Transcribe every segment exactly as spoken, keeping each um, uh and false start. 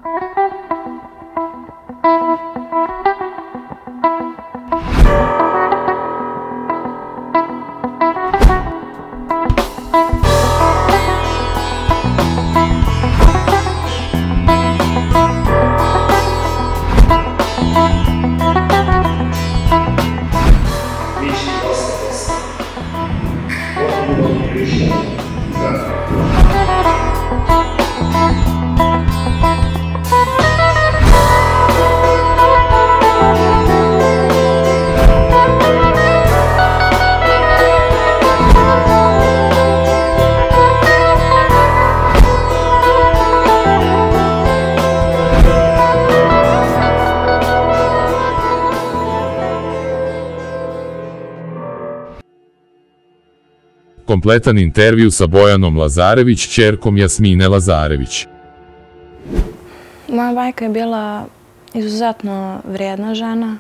Kompletan intervju sa Bojanom Lazarević, ćerkom Jasmine Lazarević. Moja majka je bila izuzetno vrijedna žena,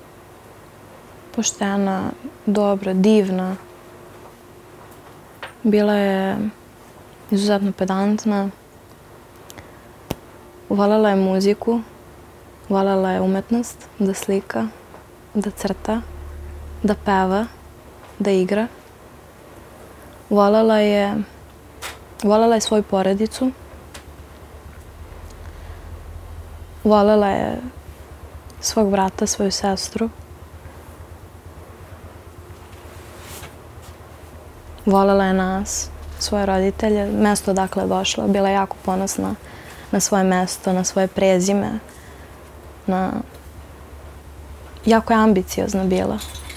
poštena, dobra, divna. Bila je izuzetno pedantna. Voljela je muziku, voljela je umetnost, da slika, da crta, da peva, da igra. Voljela je, voljela je svoju porodicu. Voljela je svog brata, svoju sestru. Voljela je nas, svoje roditelje, mesto odakle je došla. Bila je jako ponosna na svoje mesto, na svoje prezime. Na... Jako je ambiciozna bila.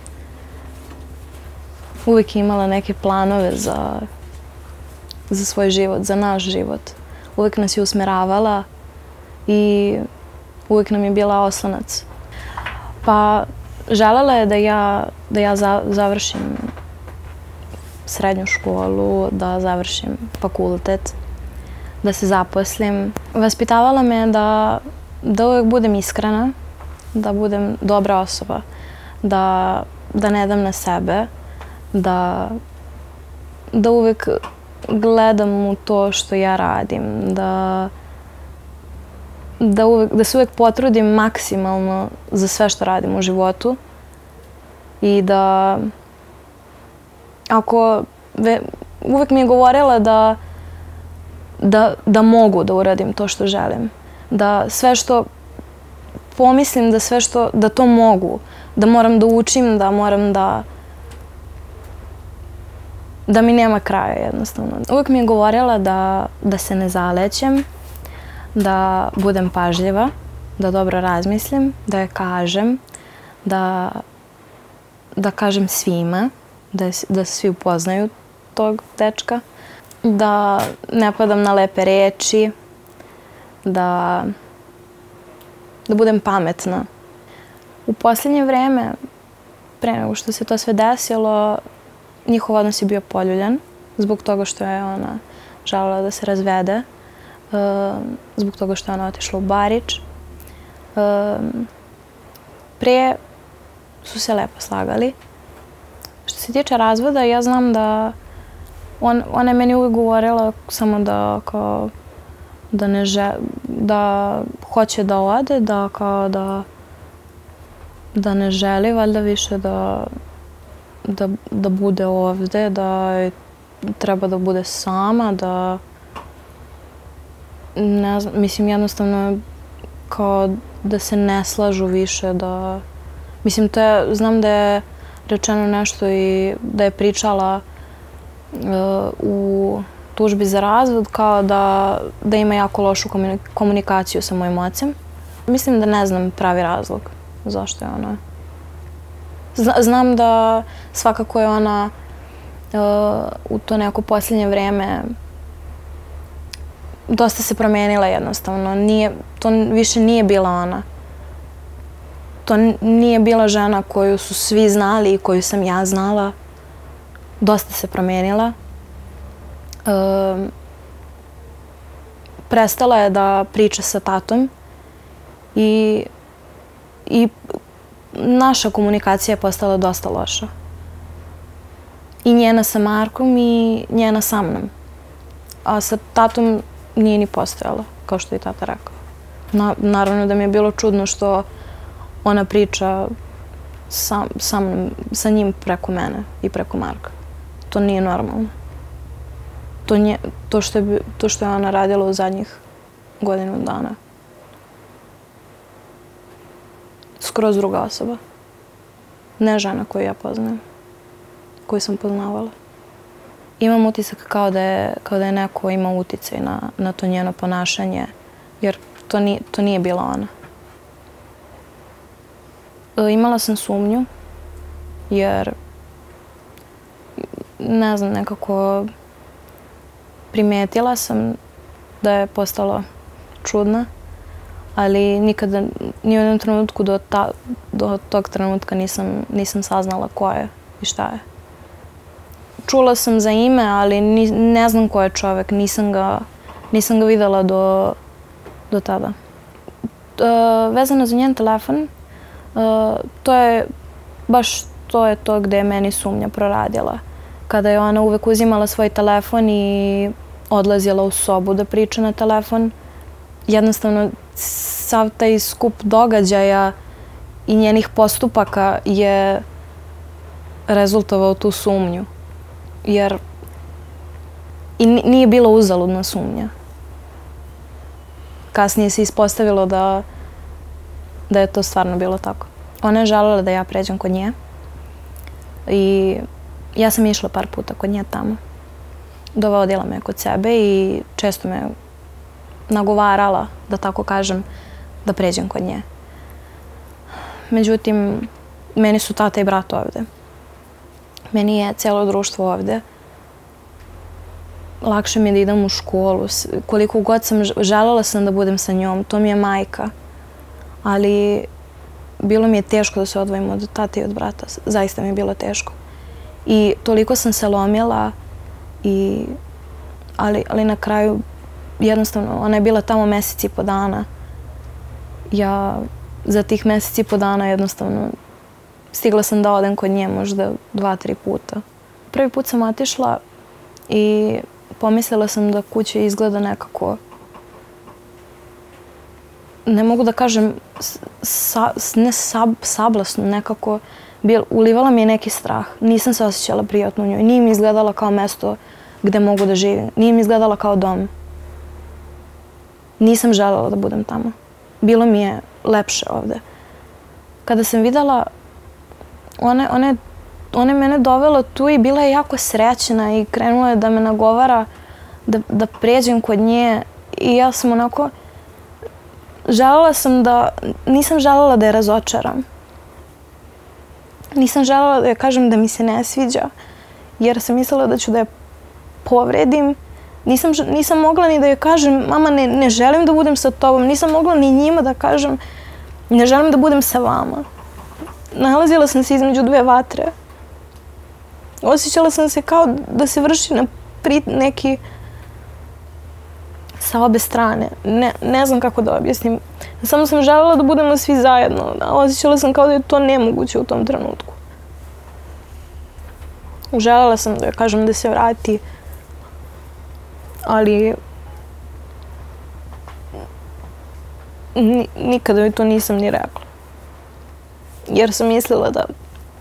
Uvijek je imala neke planove za, za svoj život, za naš život. Uvijek nas je usmeravala i uvijek nam je bila oslonac. Pa želela je da ja, da ja za, završim srednju školu, da završim fakultet, da se zaposlim. Vaspitavala me da, da uvijek budem iskrena, da budem dobra osoba, da, da ne dam na sebe, da, da uvijek gledam u to što ja radim, da, da, uvijek, da se uvijek potrudim maksimalno za sve što radim u životu i da ako ve, uvijek mi je govorila da, da, da mogu da uradim to što želim, da sve što pomislim, da sve što, da to mogu, da moram da učim, da moram da da mi nema kraja jednostavno. Uvijek mi je govorila da, da se ne zalećem, da budem pažljiva, da dobro razmislim, da je kažem, da, da kažem svima, da, da svi upoznaju tog dečka, da ne padam na lepe reči, da, da budem pametna. U posljednje vreme, pre nego što se to sve desilo, njihov odnos je bio poljuljan zbog toga što je ona želela da se razvede, zbog toga što je ona otišla u Barič. Prije su se lepo slagali. Što se tiče razvoda, ja znam da on, ona je meni uvijek govorila samo da kao da ne žel, da hoće da ode, da kao da da ne želi valjda više da Da, da bude ovde, da treba da bude sama, da ne znam, mislim jednostavno kao da se ne slažu više, da mislim to je, znam da je rečeno nešto i da je pričala uh, u tužbi za razvod kao da, da ima jako lošu komunikaciju sa mojim ocem. Mislim da ne znam pravi razlog zašto je ona. Znam da svakako je ona u to neko posljednje vrijeme dosta se promijenila jednostavno. Nije, to više nije bila ona. To nije bila žena koju su svi znali i koju sam ja znala. Dosta se promijenila. Prestala je da priča sa tatom i, i naša komunikacija je postala dosta loša. I njena sa Markom i njena sa mnom. A sa tatom nije ni postojala, kao što je tata rekao. Na, naravno da mi je bilo čudno što ona priča sa, sa, mnom, sa njim preko mene i preko Marka. To nije normalno. To, nje, to, što je, to što je ona radila u zadnjih godinu dana. Skroz druga osoba. Ne žena koju ja poznajem. Koju sam poznavala. Imam utisak kao da je, kao da je neko imao uticaj na, na to njeno ponašanje, jer to nije, to nije bila ona. E, imala sam sumnju, jer ne znam, nekako primetila sam da je postala čudna, ali nikada, ni u jednom trenutku do, ta, do tog trenutka nisam, nisam saznala ko je i šta je. Čula sam za ime, ali ni, ne znam ko je čovek, nisam ga, nisam ga videla do, do tada. E, vezano za njen telefon, e, to je baš to je to gde je meni sumnja proradila. Kada je ona uvek uzimala svoj telefon i odlazila u sobu da priča na telefon, jednostavno sav taj skup događaja i njenih postupaka je rezultovao tu sumnju. Jer i nije bila uzaludna sumnja. Kasnije se ispostavilo da, da je to stvarno bilo tako. Ona je želela da ja pređem kod nje i ja sam išla par puta kod nje tamo. Dovodila me kod sebe i često me nagovarala, da tako kažem, da pređem kod nje. Međutim, meni su tata i brat ovde. Meni je cijelo društvo ovde. Lakše mi je da idem u školu. Koliko god sam želela sam da budem sa njom. To mi je majka. Ali bilo mi je teško da se odvojim od tate i od brata. Zaista mi je bilo teško. I toliko sam se lomila. I, ali, ali na kraju jednostavno ona je bila tamo mesec i po dana. Ja za tih mesec i po dana jednostavno stigla sam da odem kod nje možda dva, tri puta. Prvi put sam otišla i pomislila sam da kuća izgleda nekako, ne mogu da kažem, sa, ne sab, sablasno, nekako, bil, ulivala mi je neki strah. Nisam se osjećala prijatno u njoj. Nije mi izgledala kao mesto gde mogu da živim. Nije mi izgledala kao dom. Nisam želela da budem tamo. Bilo mi je lepše ovde. Kada sam videla, ona, ona, ona je mene dovela tu i bila je jako srećna i krenula je da me nagovara da, da pređem kod nje i ja sam onako, želela sam da, nisam želela da je razočaram. Nisam želela da je kažem da mi se ne sviđa, jer sam mislila da ću da je povredim. Nisam, nisam mogla ni da joj kažem, mama, ne, ne želim da budem sa tobom. Nisam mogla ni njima da kažem, ne želim da budem sa vama. Nalazila sam se između dve vatre. Osjećala sam se kao da se vrši na prit neki sa obe strane. Ne, ne znam kako da objasnim. Samo sam želela da budemo svi zajedno. Osjećala sam kao da je to nemoguće u tom trenutku. Želela sam da joj kažem da se vrati, ali nikada joj to nisam ni rekla. Jer sam mislila da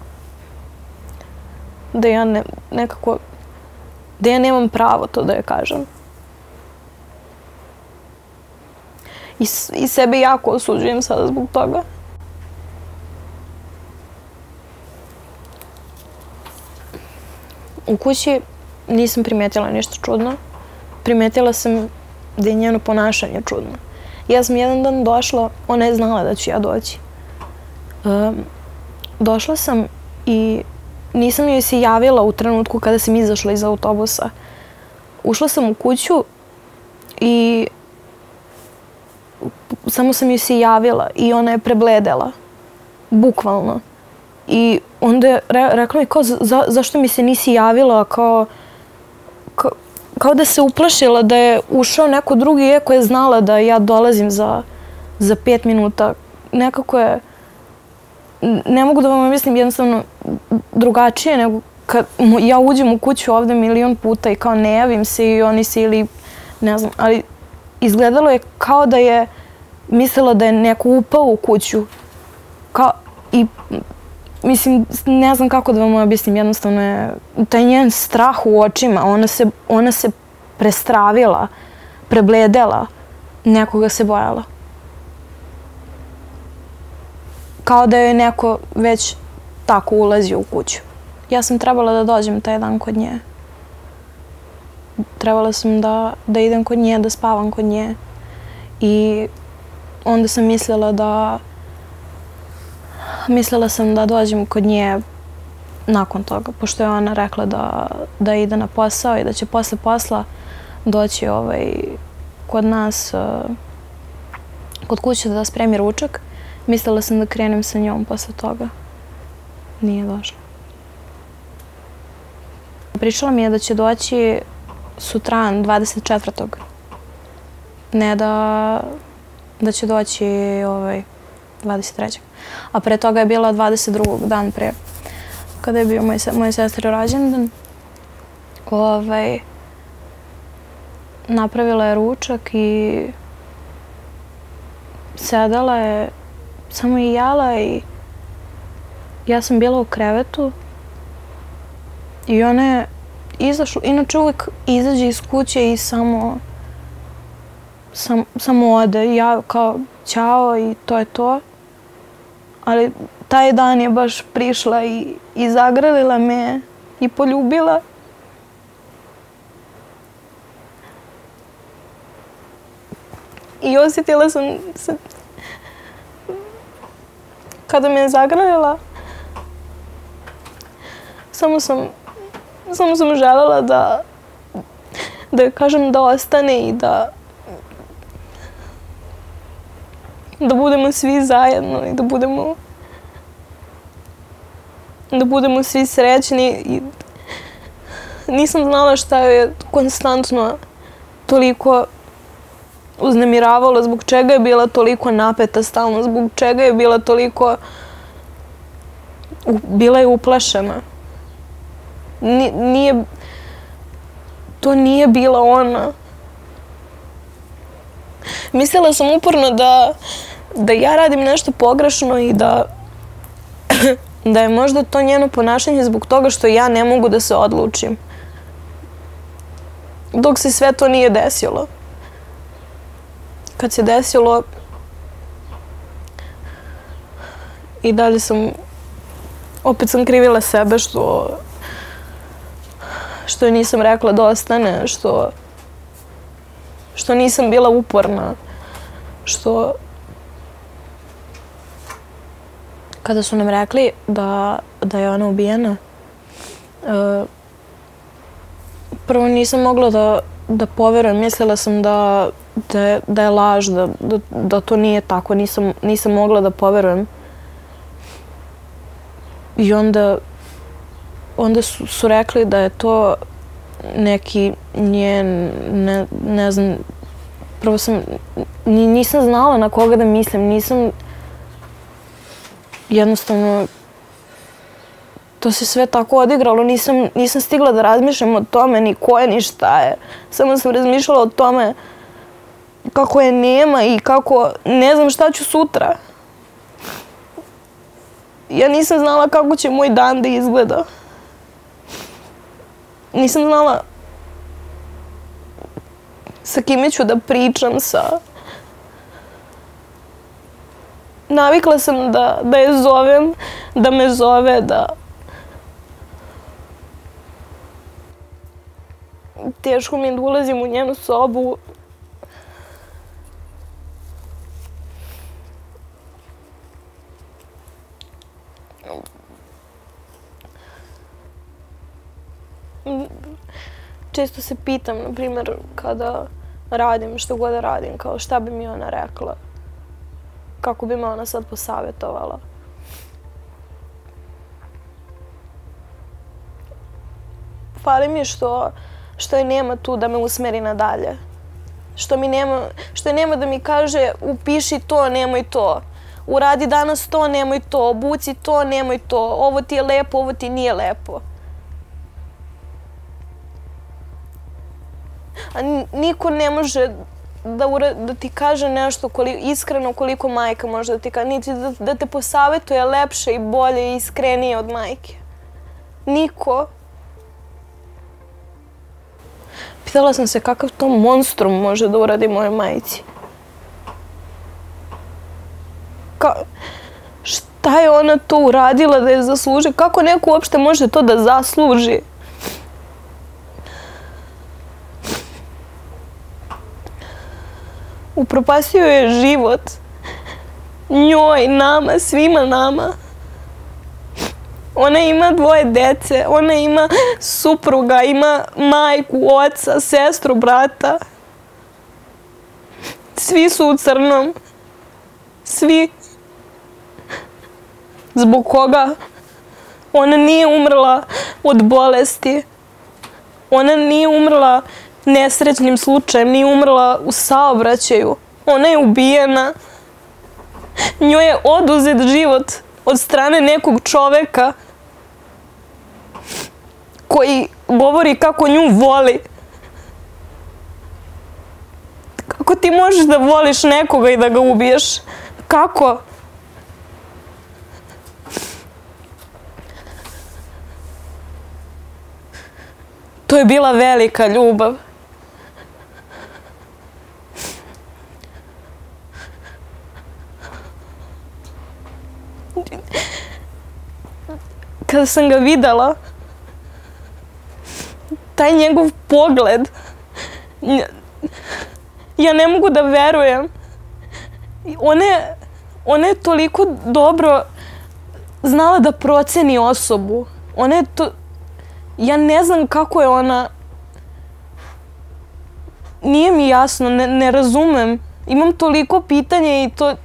da ja ne, nekako, da ja nemam pravo to da joj kažem. I, i sebe jako osuđujem sada zbog toga. U kući nisam primetila ništa čudno. Primetila sam da je njeno ponašanje čudno. Ja sam jedan dan došla, ona je znala da ću ja doći. Um, došla sam i nisam joj se javila u trenutku kada sam izašla iz autobusa. Ušla sam u kuću i samo sam joj se javila i ona je prebledela. Bukvalno. I onda je re, rekla mi kao, za, zašto mi se nisi javila, kao, kao, kao da se uplašila da je ušao neko drugi, iako je znala da ja dolazim za, za pet minuta. Nekako je, ne mogu da vam objasnim, jednostavno drugačije nego kad ja uđem u kuću ovde milion puta i kao ne javim se i oni se ili, ne znam, ali izgledalo je kao da je mislila da je neko upao u kuću. Kao, i, mislim, ne znam kako da vam objasnim, jednostavno je taj njen strah u očima, ona se, ona se prestravila, prebledela, nekoga se bojala. Kao da je neko već tako ulazio u kuću. Ja sam trebala da dođem taj dan kod nje. Trebala sam da, da idem kod nje, da spavam kod nje. I onda sam mislila da mislila sam da dođem kod nje nakon toga, pošto je ona rekla da, da ide na posao i da će posle posla doći ovaj, kod nas, kod kuće da spremi ručak. Mislila sam da krenem sa njom posle toga. Nije došla. Pričala mi je da će doći sutran, dvadeset četvrtog Ne da, da će doći ovaj, dvadeset trećeg A pre toga je bila dvadeset drugog dan pre, kada je bio moj, moj sestri rođendan. Ovaj, napravila je ručak i sedala je, samo je jela i ja sam bila u krevetu i ona je izašla. Inače uvijek izađe iz kuće i samo sam, samo ode. Ja kao ćao i to je to. Ali taj dan je baš prišla i, i zagrlila me i poljubila. I osjetila sam se, kada me je zagrlila, samo sam, samo sam želela da, da joj kažem da ostane i da, da budemo svi zajedno i da budemo, da budemo svi srećni. I nisam znala šta je konstantno toliko uznemiravalo, zbog čega je bila toliko napeta stalno, zbog čega je bila toliko, bila je uplašena. Nije, to nije bila ona. Mislila sam uporno da, da ja radim nešto pogrešno i da, da je možda to njeno ponašanje zbog toga što ja ne mogu da se odlučim. Dok se sve to nije desilo. Kad se desilo, i dalje sam, opet sam krivila sebe što, što joj nisam rekla da ostane, što, što nisam bila uporna, što kada su nam rekli da, da je ona ubijena, uh, prvo nisam mogla da, da poverujem, mislila sam da Da je, da je laž, da, da, da to nije tako, nisam, nisam mogla da poverujem. I onda, onda su, su rekli da je to neki njen, ne, ne znam, prvo sam, nisam znala na koga da mislim, nisam, jednostavno, to se sve tako odigralo, nisam, nisam stigla da razmišljam o tome, ni ko je, ni šta je. Samo sam razmišljala o tome kako je nema i kako ne znam šta ću sutra. Ja nisam znala kako će moj dan da izgleda. Nisam znala sa kime ću da pričam, sa... Navikla sam da, da je zovem, da me zove, da... Teško mi je da ulazim u njenu sobu. Često se pitam, na primjer, kada radim, što god da radim, kao šta bi mi ona rekla, kako bi me ona sad posavjetovala. Fali mi što, što je nema tu da me usmeri nadalje. Što mi nema, što je nema da mi kaže upiši to, nemoj to. Uradi danas to, nemoj to. Obuci to, nemoj to. Ovo ti je lepo, ovo ti nije lepo. A niko ne može da, ura, da ti kaže nešto koliko, iskreno koliko majka može da ti kaže, niti da, da te posavetuje lepše i bolje i iskrenije od majke. Niko. Pitala sam se kakav to monstrum može da uradi moje majci. Ka, šta je ona to uradila da je zasluži? Kako neko uopšte može to da zasluži? Upropastio je život. Njoj, nama, svima nama. Ona ima dvoje dece, ona ima supruga, ima majku, oca, sestru, brata. Svi su u crnom. Svi. Zbog koga? Ona nije umrla od bolesti. Ona nije umrla nesrećnim slučajem, nije umrla u saobraćaju. Ona je ubijena. Njoj je oduzet život od strane nekog čoveka koji govori kako nju voli. Kako ti možeš da voliš nekoga i da ga ubiješ? Kako? To je bila velika ljubav. Kada sam ga videla, taj njegov pogled, ja ne mogu da verujem. Ona je, ona je toliko dobro znala da proceni osobu. Ona je to... Ja ne znam kako je ona... Nije mi jasno, ne, ne razumem. Imam toliko pitanja i to...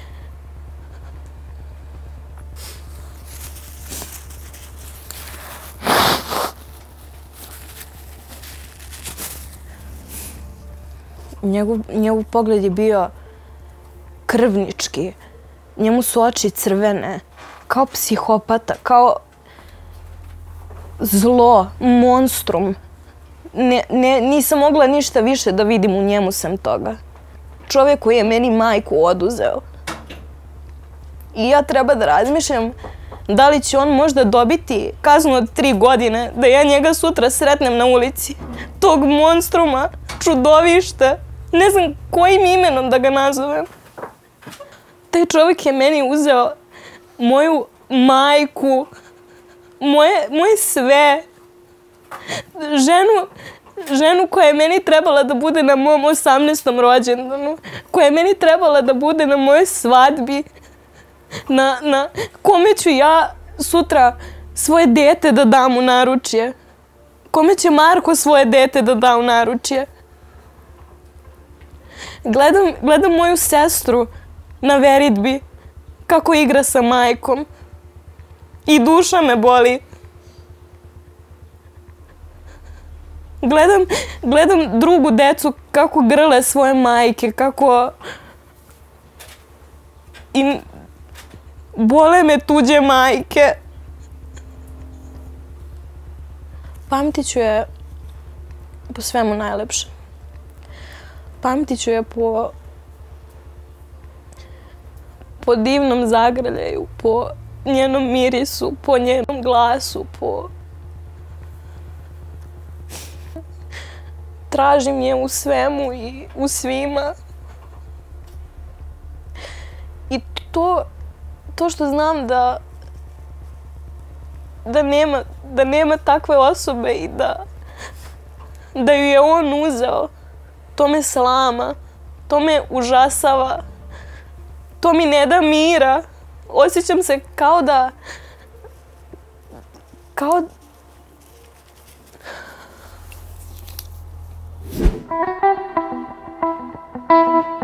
Njegov, njegov pogled je bio krvnički. Njemu su oči crvene. Kao psihopata, kao zlo, monstrum. Ne, ne, nisam mogla ništa više da vidim u njemu sem toga. Čovjek koji je meni majku oduzeo. I ja treba da razmišljam da li će on možda dobiti kaznu od tri godine da ja njega sutra sretnem na ulici. Tog monstruma, čudovište. Ne znam kojim imenom da ga nazovem. Taj čovjek je meni uzeo moju majku, moje, moje sve. Ženu, ženu koja je meni trebala da bude na mom osamnaestom rođendanu, koja je meni trebala da bude na mojoj svadbi, na, na kome ću ja sutra svoje dete da dam u naručje. Kome će Marko svoje dete da da u naručje. Gledam, gledam moju sestru na veritbi, kako igra sa majkom. I duša me boli. Gledam, gledam drugu decu kako grle svoje majke, kako... I bole me tuđe majke. Pamtit ću je po svemu najlepše. Pamtit ću je po, po divnom zagrljaju, po njenom mirisu, po njenom glasu, po... Tražim je u svemu i u svima. I to, to što znam da, da, nema, da nema takve osobe i da, da ju je on uzeo, to me slama, to me užasava, to mi ne da mira. Osjećam se kao da... Kao... Thank you.